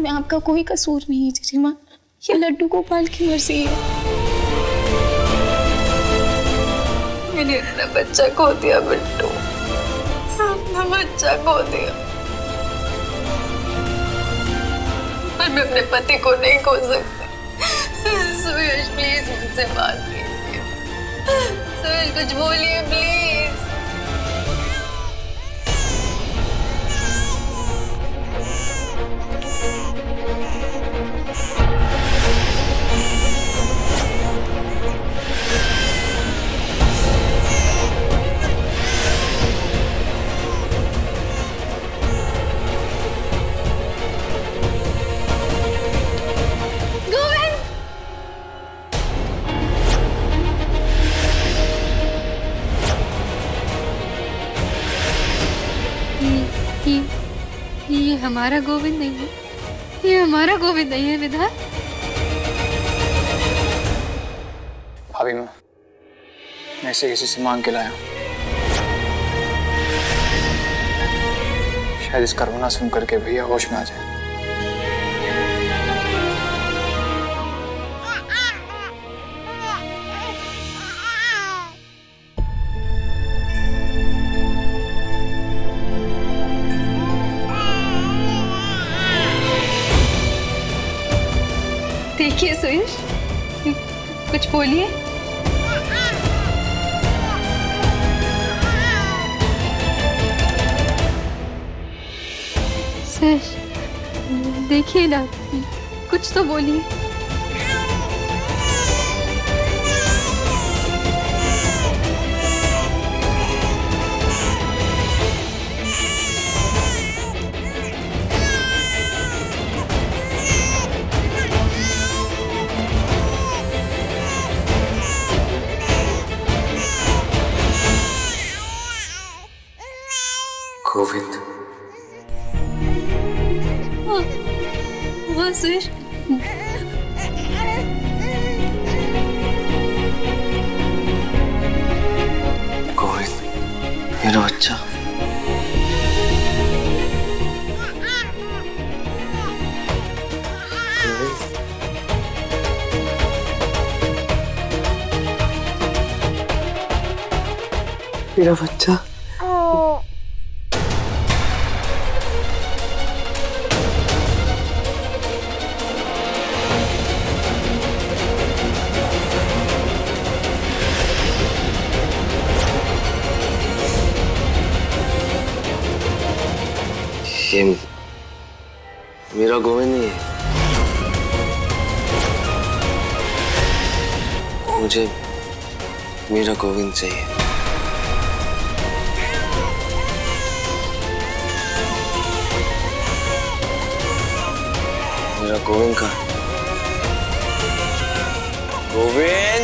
इसमें आपका कोई कसूर नहीं है जीजी माँ, ये लड्डू गोपाल की मर्जी है। मैंने अपना बच्चा खो दिया बिट्टू, अपना बच्चा खो दिया, पर मैं अपने पति को नहीं खो सकती। सुयश प्लीज मुझसे बात कीजिए, सुयश कुछ बोलिए प्लीज। ये हमारा गोविंद नहीं है, ये हमारा गोविंद नहीं है विधान। भाभी मैं इसे किसी से मांग के लाया हूँ, शायद इसका रोना सुन करके भैया होश में आ जाए। देखिए सुयश, कुछ बोलिए। सुयश देखिए ना, कुछ तो बोलिए। गोविंद। हाँ सुयश, गोविंद मेरा बच्चा। मेरा बच्चा। ये मेरा गोविंद नहीं है, मुझे मेरा गोविंद चाहिए। मेरा गोविंद का गोविंद।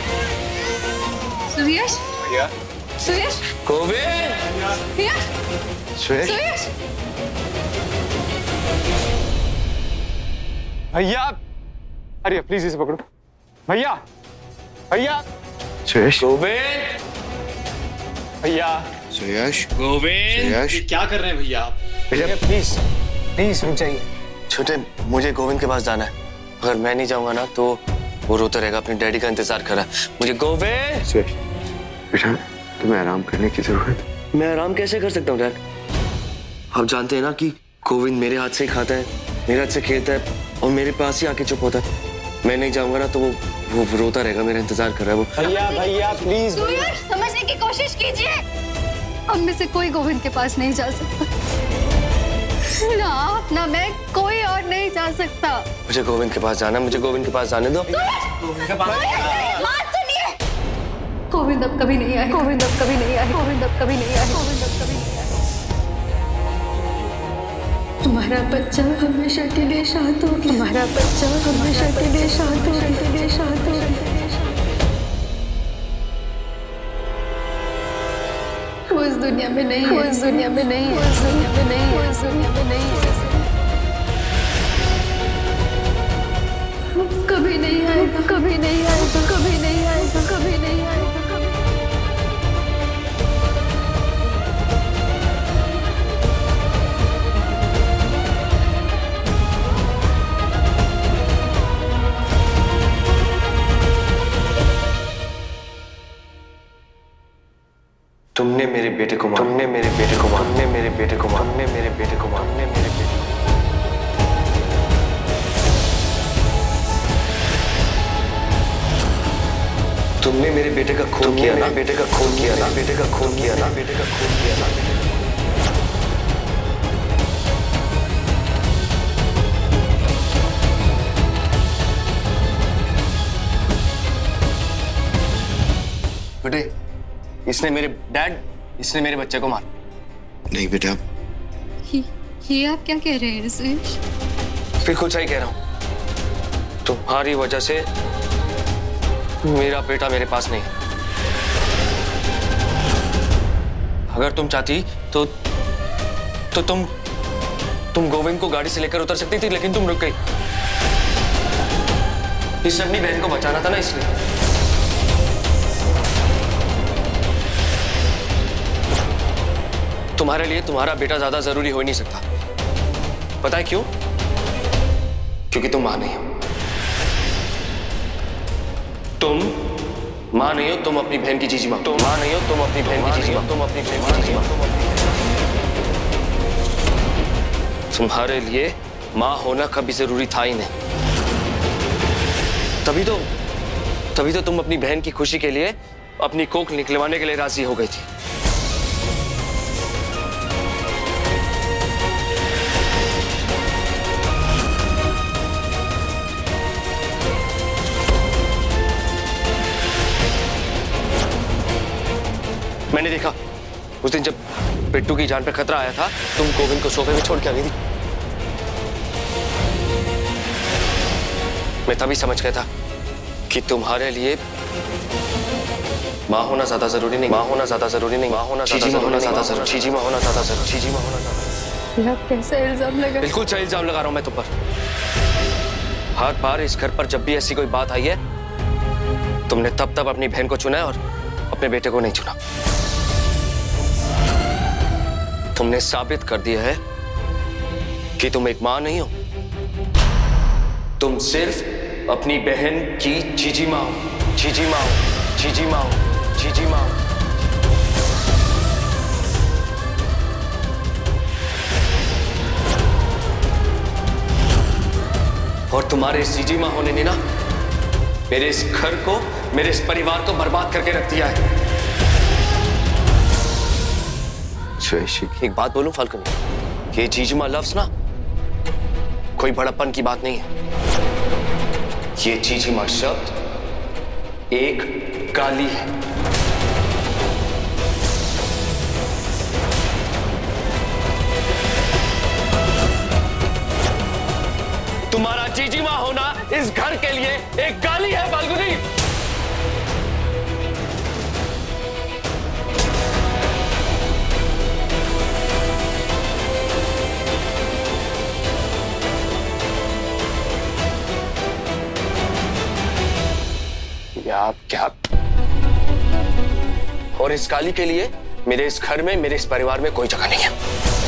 सुयश, भैया सुयश, गोविंद। भैया, सुयश। सुयश। भैया, अरे प्लीज इसे पकड़ो। भैया भैया। सुयश। गोविंद। भैया। सुयश। गोविंद। सुयश। क्या कर रहे हैं भैया आप? भैया प्लीज प्लीज रुक जाइए। छोटे, मुझे गोविंद के पास जाना है। अगर मैं नहीं जाऊंगा ना तो वो रोता रहेगा, अपने डैडी का इंतजार कर रहा है। मुझे गोविंद। सुयश बेटा, तुम्हें आराम करने की जरूरत है। मैं आराम कैसे कर सकता हूँ डैड? आप जानते हैं ना कि गोविंद मेरे हाथ से ही खाता है, मेरे हाथ से खेलता है और मेरे पास ही आके चुप होता है। मैं नहीं जाऊंगा ना तो वो रोता रहेगा, मेरा इंतजार कर रहा है वो। भैया भैया प्लीज। सुयश समझने की कोशिश कीजिए, हम में से कोई गोविंद के पास नहीं जा सकता। ना आप ना मैं, कोई और नहीं जा सकता। मुझे गोविंद के पास जाना, मुझे गोविंद के पास जाने दो। बात सुनिए, गोविंद अब कभी नहीं आए, गोविंद अब कभी नहीं आए, गोविंद अब कभी नहीं आए, गोविंद अब कभी नहीं आए। तुम्हारा बच्चा हमेशा के लिए शांत हो, तुम्हारा बच्चा हमेशा के लिए शांत हो, के लिए शांत हो। वो इस दुनिया में नहीं है, वो इस दुनिया में नहीं है, वो इस दुनिया में नहीं है, वो इस दुनिया में नहीं है। कभी नहीं आएगा, कभी नहीं आएगा, कभी नहीं आएगा, कभी नहीं आएगा, कभी। तुमने मेरे बेटे को मारा, तुमने मेरे बेटे को मारा, तुमने मेरे बेटे को मारा, तुमने मेरे बेटे को मारा, तुमने मेरे बेटे को। तुमने मेरे बेटे का खून किया ना, बेटे का खून किया ना, बेटे का खून किया ना, बेटे का खून किया ना। बेटे, इसने मेरे बच्चे को मारा। नहीं बेटा, ये आप क्या कह रहे हैं सुयश? बिल्कुल सही कह रहा हूं। तुम्हारी वजह से मेरा बेटा मेरे पास नहीं है। अगर तुम चाहती तो तुम गोविंद को गाड़ी से लेकर उतर सकती थी, लेकिन तुम रुक गई। इसने अपनी बहन को बचाना था ना, इसलिए। तुम्हारे लिए तुम्हारा बेटा ज्यादा जरूरी हो ही नहीं सकता। पता है क्यों? क्योंकि तुम मां नहीं हो। तुम मां नहीं हो, तुम अपनी बहन की जीजी मां। तुम मां नहीं हो, तुम अपनी बहन की जीजी मां। तुम अपनी बहन की जीजी मां। तुम्हारे लिए मां होना कभी जरूरी था ही नहीं। तभी तो तुम अपनी बहन की खुशी के लिए अपनी कोख निकलवाने के लिए राजी हो गई थी। मैंने देखा उस दिन जब बिट्टू की जान पे खतरा आया था, तुम गोविंद को सोफे में छोड़ के आ गई थी। मैं तभी समझ गया था कि तुम्हारे लिए मां होना ज्यादा जरूरी नहीं। मां होना ज्यादा जरूरी नहीं। मां होना ज्यादा जरूरी नहीं। चीजी मां होना ज्यादा जरूरी। चीजी मां होना ज्यादा। आप कैसे इल्जाम लगा? बिल्कुल सही इल्जाम लगा रहा हूं मैं तुम पर। हर बार इस घर पर जब भी ऐसी कोई बात आई है, तुमने तब अपनी बहन को चुना है और अपने बेटे को नहीं चुना। तुमने साबित कर दिया है कि तुम एक मां नहीं हो, तुम सिर्फ अपनी बहन की जीजी मां हो। जीजी मां हो, जीजी मां हो, जीजी मां हो। और तुम्हारे इस जीजी मां होने ने ना मेरे इस घर को, मेरे इस परिवार को बर्बाद करके रख दिया है। एक बात बोलूं फाल्कन, ये जीजीमा लफ्ज ना कोई बड़प्पन की बात नहीं है। ये जीजीमा शब्द एक गाली है। तुम्हारा जीजीमा होना इस घर के लिए एक गाली है फाल्गुनी। आप क्या? और इस गाली के लिए मेरे इस घर में, मेरे इस परिवार में कोई जगह नहीं है।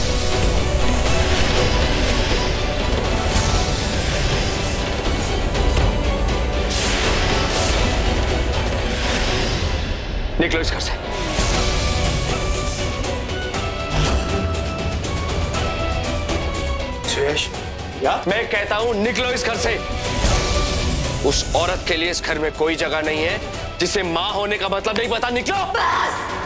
निकलो इस घर से। सुयश, मैं कहता हूं निकलो इस घर से। उस औरत के लिए इस घर में कोई जगह नहीं है जिसे मां होने का मतलब नहीं पता। निकलो। बस।